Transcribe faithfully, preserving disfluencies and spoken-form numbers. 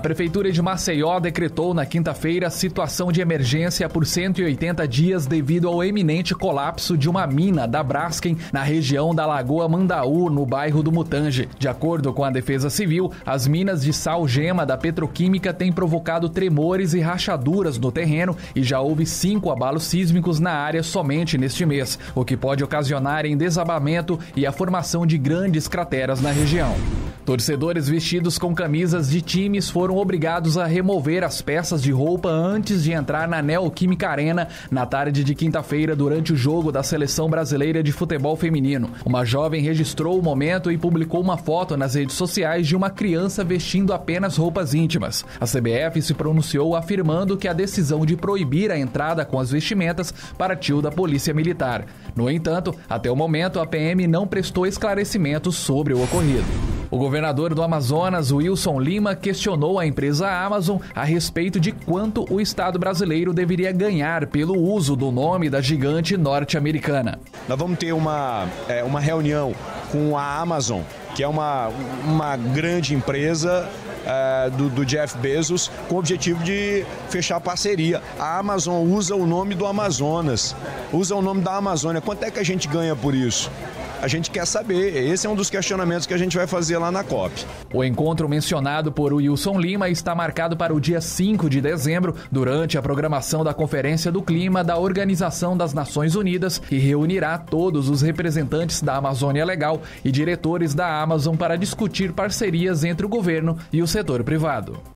Prefeitura de Maceió decretou na quinta-feira situação de emergência por cento e oitenta dias devido ao eminente colapso de uma mina da Braskem na região da Lagoa Mandaú, no bairro do Mutange. De acordo com a Defesa Civil, as minas de sal-gema da petroquímica têm provocado tremores e rachaduras no terreno e já houve cinco abalos sísmicos na área somente neste mês, o que pode ocasionar em desabamento e a formação de grandes crateras na região. Torcedores vestidos com camisas de times foram obrigados a remover as peças de roupa antes de entrar na Neoquímica Arena na tarde de quinta-feira durante o jogo da Seleção Brasileira de Futebol Feminino. Uma jovem registrou o momento e publicou uma foto nas redes sociais de uma criança vestindo apenas roupas íntimas. A C B F se pronunciou afirmando que a decisão de proibir a entrada com as vestimentas partiu da Polícia Militar. No entanto, até o momento a P M não prestou esclarecimentos sobre o ocorrido. O governador do Amazonas, Wilson Lima, questionou a empresa Amazon a respeito de quanto o Estado brasileiro deveria ganhar pelo uso do nome da gigante norte-americana. Nós vamos ter uma, é, uma reunião com a Amazon, que é uma, uma grande empresa é, do, do Jeff Bezos, com o objetivo de fechar parceria. A Amazon usa o nome do Amazonas, usa o nome da Amazônia. Quanto é que a gente ganha por isso? A gente quer saber, esse é um dos questionamentos que a gente vai fazer lá na COP. O encontro mencionado por Wilson Lima está marcado para o dia cinco de dezembro, durante a programação da Conferência do Clima da Organização das Nações Unidas, que reunirá todos os representantes da Amazônia Legal e diretores da Amazon para discutir parcerias entre o governo e o setor privado.